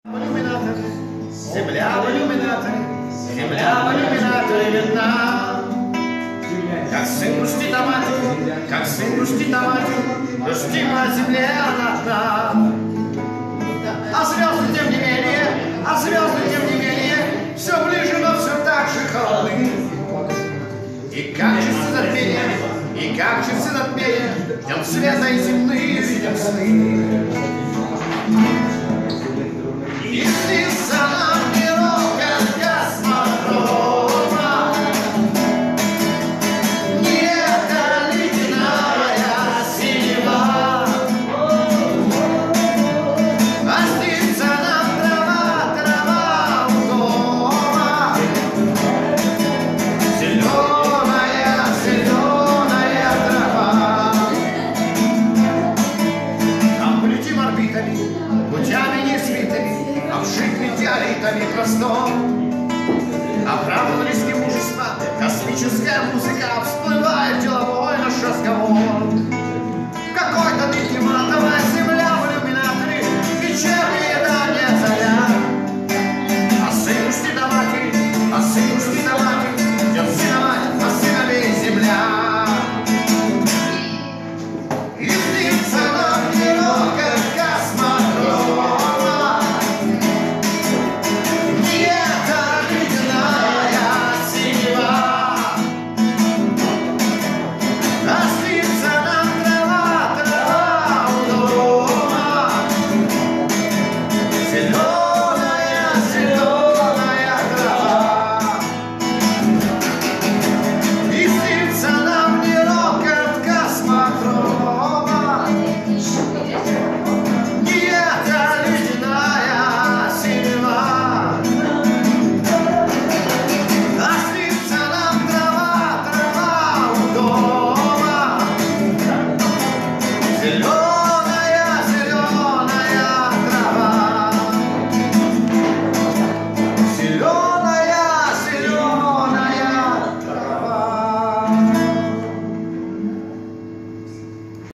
иллюминатор, земля в иллюминаторе, земля в иллюминаторе видна. Как сын грустит о матери, как сын грустит о матери, грустим на земле она одна. А звезды тем не менее, а звезды тем не менее, все ближе, но все так же холодны. И как часы затмения, и как часы затмения, ждем света и земные видим сны. И снится нам мирок от космодрома, не эта ледяная синева, а снится нам трава, трава у дома, зеленая, зеленая трава. Там полетим орбитами, путями несвитыми, обшитыми диалитами простом. Оправдывались мужества, космическая музыка, всплывает деловой наш разговор. Какой-то нынче матовая земля в иллюминаторе, вечерняя давняя заря. А сын грустит о матери, а сын грустит о матери, ждет сына мать, а сыновей земля. И снится нам мирок от космодрома, no.